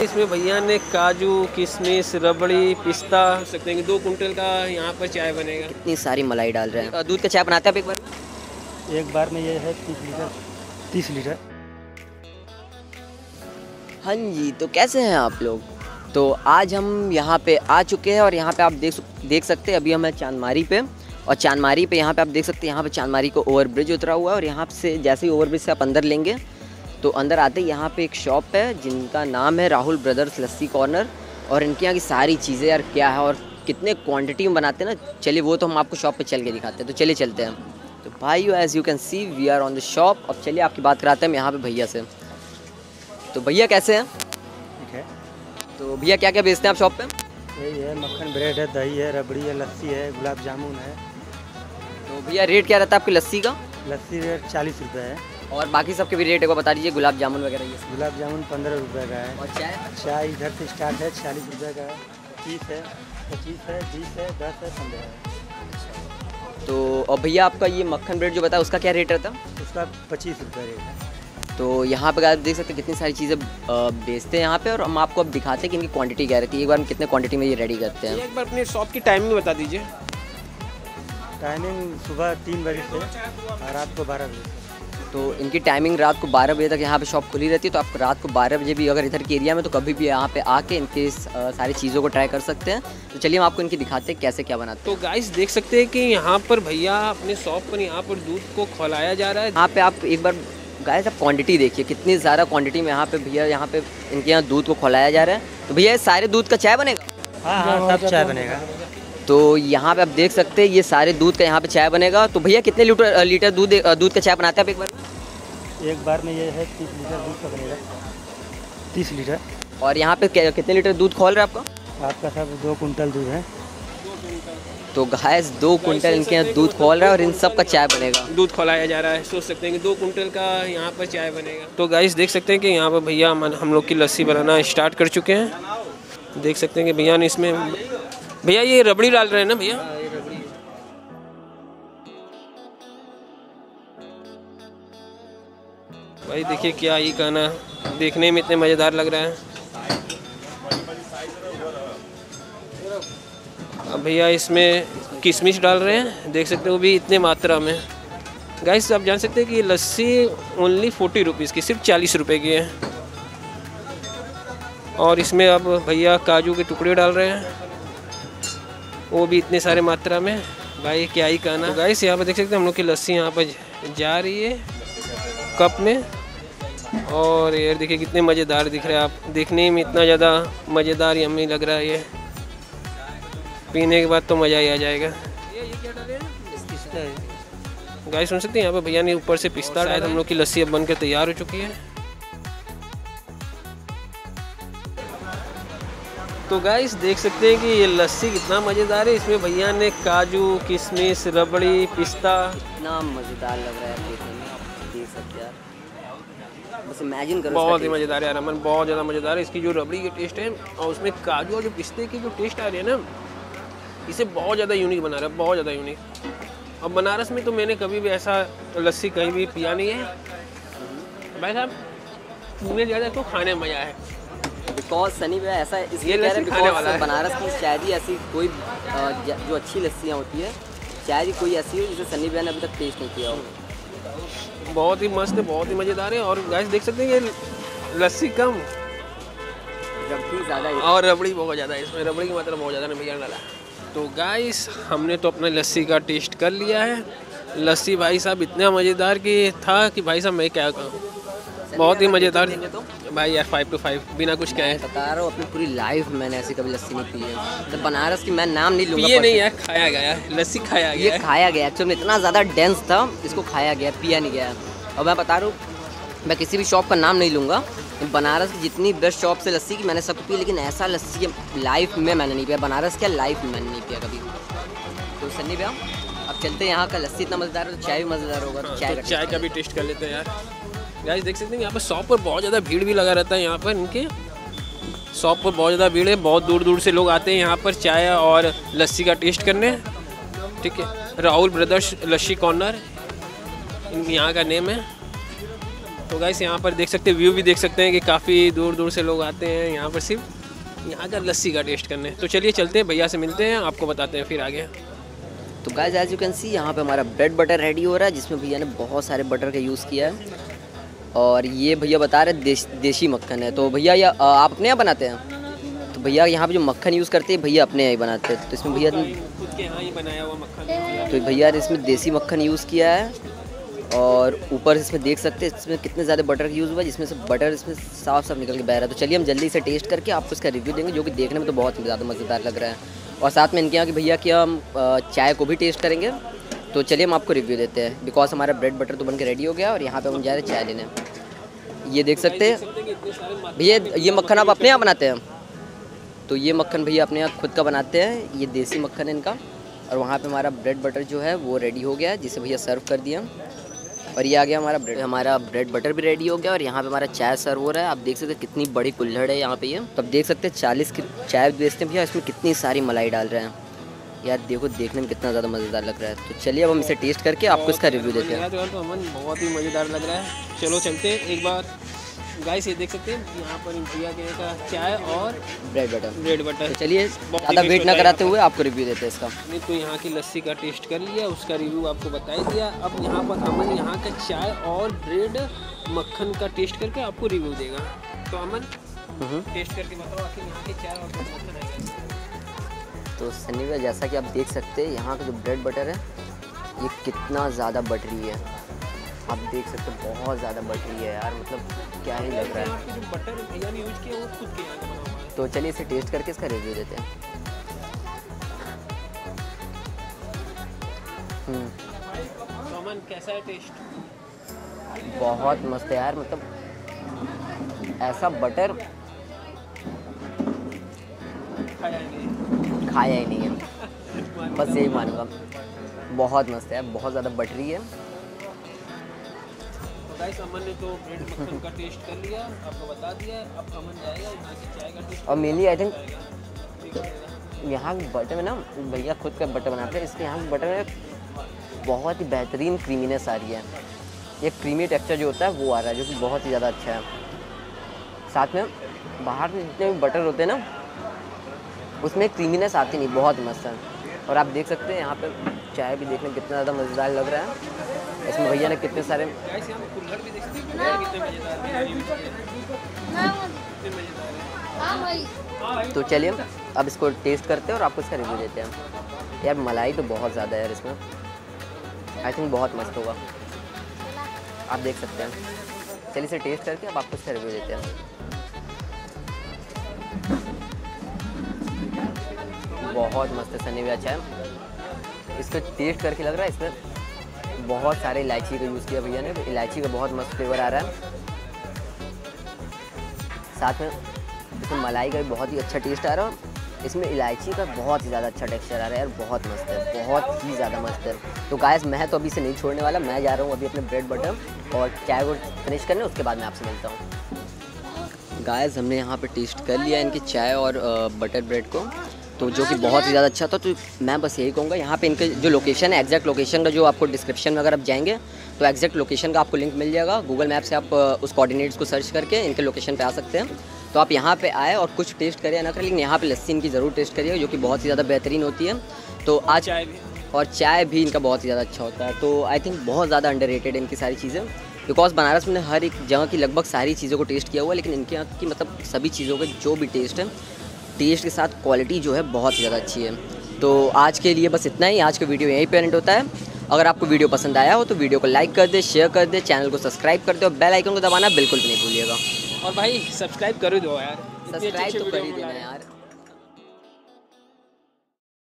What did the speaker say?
इसमें भैया ने काजू, किशमिश, रबड़ी, पिस्ता सकते हैं कि 2 कुंटल का यहाँ पर चाय बनेगा। इतनी सारी मलाई डाल रहे हैं। दूध का चाय बनाते हैं आप एक बार में ये है 30 लीटर। हाँ जी, तो कैसे हैं आप लोग? तो आज हम यहाँ पे आ चुके हैं और यहाँ पे आप देख सकते हैं अभी हम हैं चांदमारी पे। और चांदमारी पे यहाँ पे आप देख सकते हैं यहाँ पे चांदमारी को ओवरब्रिज उतरा हुआ है और यहाँ से जैसे ही ओवरब्रिज से आप अंदर लेंगे तो अंदर आते ही यहाँ पे एक शॉप है जिनका नाम है राहुल ब्रदर्स लस्सी कॉर्नर। और इनके यहाँ की सारी चीज़ें यार क्या है और कितने क्वांटिटी में बनाते हैं ना, चलिए वो तो हम आपको शॉप पे चल के दिखाते हैं। तो चलिए चलते हैं। तो भाई as you can see we are on the shop. अब चलिए आपकी बात कराते हैं हम यहाँ पे भैया से। तो भैया कैसे हैं? ठीक है। तो भैया क्या क्या बेचते हैं आप शॉप पे? यही है, मक्खन ब्रेड है, दही है, रबड़ी है, लस्सी है, गुलाब जामुन है। तो भैया रेट क्या रहता है आपकी लस्सी का? लस्सी रेट 40 रुपये है। और बाकी सबके भी रेट एक बार बता दीजिए, गुलाब जामुन वगैरह ये। गुलाब जामुन 15 रुपये का है। और चाय? चाय इधर से स्टार्ट है 40 रुपये का है, 30 है, 25 है, 20 है, 10 है, 15 है। तो और भैया आपका ये मक्खन ब्रेड जो बताया उसका क्या रेट रहता है? उसका 25 रुपये रेट है। तो यहाँ पे आप देख सकते हैं कितनी सारी चीज़ें बेचते हैं यहाँ पे। और हम आपको अब दिखाते हैं कि इनकी क्वांटिटी क्या रहती है। एक बार हम कितने क्वांटिटी में ये रेडी करते हैं। एक बार अपने शॉप की टाइमिंग बता दीजिए। टाइमिंग सुबह 3 बजे से और रात को 12 बजे से। तो इनकी टाइमिंग रात को 12 बजे तक यहाँ पे शॉप खुली रहती है। तो आप रात को 12 बजे भी अगर इधर के एरिया में तो कभी भी यहाँ पे आके इनके सारी चीज़ों को ट्राई कर सकते हैं। तो चलिए हम आपको इनकी दिखाते हैं कैसे क्या बनाते हैं। तो गाइस देख सकते हैं कि यहाँ पर भैया अपने शॉप पर यहाँ पर दूध को खौलाया जा रहा है। यहाँ पे आप एक बार गाइस आप क्वांटिटी देखिए कितनी ज़्यादा क्वांटिटी में यहाँ पे भैया यहाँ पे इनके यहाँ दूध को खौलाया जा रहा है। तो भैया ये सारे दूध का चाय बनेगा? हाँ, सब चाय बनेगा। तो यहाँ पे आप देख सकते हैं ये सारे दूध का यहाँ पे चाय बनेगा। तो भैया कितने लीटर दूध का चाय बनाते हैं आप एक बार? एक बार में ये है 30 लीटर दूध का बनेगा, 30 लीटर। और यहाँ पे कितने लीटर दूध खोल रहे हैं आपका? आपका सब 2 कुंटल दूध है। तो गाइस 2 कुंटल इनके यहाँ दूध खोल रहा है और इन सब का चाय बनेगा। दूध खौलाया जा रहा है। सोच सकते हैं कि 2 कुंटल का यहाँ पर चाय बनेगा। तो गाइस देख सकते हैं कि यहाँ पर भैया हम लोग की लस्सी बनाना स्टार्ट कर चुके हैं। देख सकते हैं कि भैया ने इसमें भैया ये रबड़ी डाल रहे हैं ना भैया? भाई देखिए क्या ही कहना, देखने में इतने मज़ेदार लग रहा है। अब भैया इसमें किशमिश डाल रहे हैं, देख सकते हो भी इतने मात्रा में। गाइस आप जान सकते हैं कि ये लस्सी ओनली 40 रुपीज़ की, सिर्फ 40 रुपये की है। और इसमें अब भैया काजू के टुकड़े डाल रहे हैं, वो भी इतने सारे मात्रा में। भाई क्या ही कहना। तो गाइस यहाँ पर देख सकते हैं हम लोग की लस्सी यहाँ पर जा रही है कप में। और यार देखिए कितने मज़ेदार दिख रहे हैं आप, देखने में इतना ज़्यादा मज़ेदार यम्मी लग रहा है। ये पीने के बाद तो मज़ा ही आ जाएगा। ये क्या डाले हैं? पिस्ता है। गाइस सुन सकते हैं यहाँ पे भैया ने ऊपर से पिस्ता डाला। हम लोग की लस्सी अब बनकर तैयार हो चुकी है। तो गाइस देख सकते हैं कि ये लस्सी कितना मज़ेदार है। इसमें भैया ने काजू, किशमिश, रबड़ी, पिस्ता, इतना मज़ेदार लग रहा है देखने में, आप देख सकते हैं यार, बस इमेजिन करो। बहुत ही मज़ेदार है यार अमन, बहुत ज़्यादा मज़ेदार है। इसकी जो रबड़ी की टेस्ट है और उसमें काजू और जो पिस्ते की जो टेस्ट आ रही है ना, इसे बहुत ज़्यादा यूनिक बना रहा है, बहुत ज़्यादा यूनिक। अब बनारस में तो मैंने कभी भी ऐसा लस्सी कहीं भी पिया नहीं है भाई साहब। पूरे ज़्यादा तो खाने में मज़ा है। बिकॉज सनी भैया ऐसा इसलिए कह रहे हैं बिकॉज बनारस की शायद ही ऐसी कोई जो अच्छी लस्सियाँ होती है शायद ही कोई ऐसी हो जिसे सनी भैया ने अभी तक टेस्ट नहीं किया हो। बहुत ही मस्त है, बहुत ही मज़ेदार है। और गाइस देख सकते हैं ये लस्सी कम, रबड़ी ज़्यादा और रबड़ी बहुत ज़्यादा है। इसमें रबड़ी की मात्रा बहुत ज़्यादा भैया डाला। तो गाइस हमने तो अपने लस्सी का टेस्ट कर लिया है। लस्सी भाई साहब इतना मज़ेदार कि था कि भाई साहब मैं क्या कहूँ, बहुत ही मज़ेदार। तो भाई यार 5 to 5 बिना कुछ कहे बता रहा हूँ, अपनी पूरी लाइफ मैंने ऐसी कभी लस्सी नहीं पी है। तो बनारस की मैं नाम नहीं लूँगा, पिए नहीं है, खाया गया है। लस्सी खाया गया ये खाया गया एक्चुअली में, इतना ज़्यादा डेंस था इसको खाया गया, पिया नहीं गया। और मैं बता रहा हूँ मैं किसी भी शॉप का नाम नहीं लूँगा, बनारस की जितनी बेस्ट शॉप से लस्सी की मैंने सब पी, लेकिन ऐसा लस्सी लाइफ में मैंने नहीं पिया। बनारस क्या लाइफ में मैंने नहीं पिया कभी। तो सन्नी भैया अब चलते हैं, यहाँ का लस्सी इतना मज़ेदार है तो चाय भी मज़ेदार होगा। तो चाय का भी टेस्ट कर लेते हैं यार। गाइस देख सकते हैं यहाँ पर शॉप पर बहुत ज़्यादा भीड़ भी लगा रहता है। यहाँ पर इनके शॉप पर बहुत ज़्यादा भीड़ है, बहुत दूर दूर से लोग आते हैं यहाँ पर चाय और लस्सी का टेस्ट करने। ठीक है, राहुल ब्रदर्स लस्सी कॉर्नर यहाँ का नेम है। तो गाइस यहाँ पर देख सकते हैं, व्यू भी देख सकते हैं कि काफ़ी दूर दूर से लोग आते हैं यहाँ पर सिर्फ यहाँ का लस्सी का टेस्ट करने। तो चलिए चलते हैं, भैया से मिलते हैं, आपको बताते हैं फिर आगे। तो guys as you can see यहाँ पे हमारा ब्रेड बटर रेडी हो रहा है, जिसमें भैया ने बहुत सारे बटर का यूज़ किया है। और ये भैया बता रहे देसी मक्खन है। तो भैया ये आप अपने यहाँ बनाते हैं? तो भैया यहाँ पे जो मक्खन यूज़ करते हैं भैया अपने यहाँ ही बनाते हैं। तो इसमें भैया खुद के यहाँ ही बनाया हुआ मक्खन। तो भैया ने इसमें देसी मक्खन यूज़ किया है और ऊपर इसमें देख सकते हैं इसमें कितने ज़्यादा बटर का यूज़ हुआ है, जिसमें से बटर इसमें साफ साफ निकल के बह रहा है। तो चलिए हम जल्दी से टेस्ट करके आपको इसका रिव्यू देंगे, जो कि देखने में तो बहुत ज़्यादा मज़ेदार लग रहा है। और साथ में इनके यहाँ कि भैया कि हम चाय को भी टेस्ट करेंगे। तो चलिए हम आपको रिव्यू देते हैं, बिकॉज हमारा ब्रेड बटर तो बन के रेडी हो गया और यहाँ पे हम जा रहे हैं चाय लेने। ये देख सकते हैं भैया, ये मक्खन आप अपने यहाँ बनाते हैं? तो ये मक्खन भैया अपने यहाँ खुद का बनाते हैं, ये देसी मक्खन है इनका। और वहाँ पे हमारा ब्रेड बटर जो है वो रेडी हो गया है, जिसे भैया सर्व कर दिया। और ये आ गया हमारा ब्रेड बटर भी रेडी हो गया। और यहाँ पे हमारा चाय सर्व हो रहा है। आप देख सकते हैं कितनी बड़ी कुल्हड़ है यहाँ पे ये। तो आप देख सकते हैं 40 की चाय बेचते हैं भैया, इसमें कितनी सारी मलाई डाल रहे हैं यार। देखो देखने में कितना ज़्यादा मज़ेदार लग रहा है। तो चलिए अब हम इसे टेस्ट करके आपको इसका रिव्यू देते हैं। तो अमन बहुत ही मज़ेदार लग रहा है। चलो चलते हैं एक बार। गाइस ये देख सकते हैं यहाँ पर भैया के का चाय और ब्रेड बटर। तो चलिए ज़्यादा वेट ना कराते हुए आपको रिव्यू देते हैं इसका। नहीं तो यहाँ की लस्सी का टेस्ट कर लिया, उसका रिव्यू आपको बता ही दिया। अब यहाँ पर अमन यहाँ का चाय और ब्रेड मक्खन का टेस्ट करके आपको रिव्यू देगा। तो अमन टेस्ट करके बताओ आखिर यहाँ के चाय और मक्खन आएगा। तो सनी भाई जैसा कि आप देख सकते हैं यहाँ का जो ब्रेड बटर है ये कितना ज़्यादा बटरी है। आप देख सकते हैं बहुत ज़्यादा बटरी है यार, मतलब क्या ही लग रहा है। जो बटर भैया ने यूज किया वो खुद के यहाँ का बना हुआ है। तो चलिए इसे टेस्ट करके इसका रिव्यू देते हैं। तो अमन कैसा है टेस्ट? बहुत मस्त है यार, मतलब ऐसा बटर खाया ही नहीं है, बस यही मानूंगा। बहुत मस्त है, बहुत ज़्यादा बटरी है। गाइस अमन ने तो ब्रेड मक्खन का टेस्ट कर लिया, आपको बता दिया। अब अमन जाएगा यहाँ की चाय का टेस्ट। और मेनली आई थिंक यहाँ के बटर में ना भैया खुद का बटर बनाते हैं, इसके यहाँ के बटर में बहुत ही बेहतरीन क्रीमीनेस आ रही है। ये क्रीमी टेक्सचर जो होता है वो आ रहा है, जो कि बहुत ही ज़्यादा अच्छा है। साथ में बाहर में जितने भी बटर होते हैं ना उसमें क्रीमीनेस आती नहीं, बहुत मस्त है। और आप देख सकते हैं यहाँ पे चाय भी देखने में कितना ज़्यादा मज़ेदार लग रहा है। इसमें भैया ने कितने सारे तो चलिए अब इसको टेस्ट करते हैं और आपको इसका रिव्यू देते हैं। यार मलाई तो बहुत ज़्यादा है यार इसमें, आई थिंक बहुत मस्त होगा, आप देख सकते हैं। चलिए इसे टेस्ट करके अब आपको इसका रिव्यू देते हैं। बहुत मस्त है सनी भी चाय, इसको टेस्ट करके लग रहा है इसमें बहुत सारे इलायची का यूज़ किया भैया ने। इलायची का बहुत मस्त फ्लेवर आ रहा है। साथ में इसमें मलाई का भी बहुत ही अच्छा टेस्ट आ रहा है। इसमें इलायची का बहुत ही ज़्यादा अच्छा टेक्सचर आ रहा है यार, बहुत मस्त है, बहुत ही ज़्यादा मस्त है। तो गाइस मैं तो अभी से नहीं छोड़ने वाला, मैं जा रहा हूँ अभी अपने ब्रेड बटर और चाय को फिनिश करने, उसके बाद मैं आपसे मिलता हूँ। गाइस हमने यहाँ पे टेस्ट कर लिया इनकी चाय और बटर ब्रेड को, तो जो कि बहुत ही ज़्यादा अच्छा था। तो मैं बस यही कहूँगा, यहाँ पे इनके जो लोकेशन है, एग्जैक्ट लोकेशन का जो आपको डिस्क्रिप्शन में अगर आप जाएंगे तो एग्जैक्ट लोकेशन का आपको लिंक मिल जाएगा। गूगल मैप से आप उस कोऑर्डिनेट्स को सर्च करके इनके लोकेशन पे आ सकते हैं। तो आप यहाँ पे आए और कुछ टेस्ट करिए ना करें, लेकिन यहाँ पे लस्सी इनकी ज़रूर टेस्ट करिए, जो कि बहुत ही ज़्यादा बेहतरीन होती है। तो आज चाय भी इनका बहुत ही ज़्यादा अच्छा होता है। तो आई थिंक बहुत ज़्यादा अंडररेटेड इनकी सारी चीज़ें, बिकॉज बनारस में हर एक जगह की लगभग सारी चीज़ों को टेस्ट किया हुआ है, लेकिन इनके यहाँ की मतलब सभी चीज़ों के जो भी टेस्ट है, टेस्ट के साथ क्वालिटी जो है बहुत ही ज़्यादा अच्छी है। तो आज के लिए बस इतना ही, आज का वीडियो यहीं पे एंड होता है। अगर आपको वीडियो पसंद आया हो तो वीडियो को लाइक कर दे, शेयर कर दे, चैनल को सब्सक्राइब कर दे और बेल आइकन को दबाना बिल्कुल भी नहीं भूलिएगा। और भाई सब्सक्राइब कर दो यार, सब्सक्राइब तो कर ही देना यार।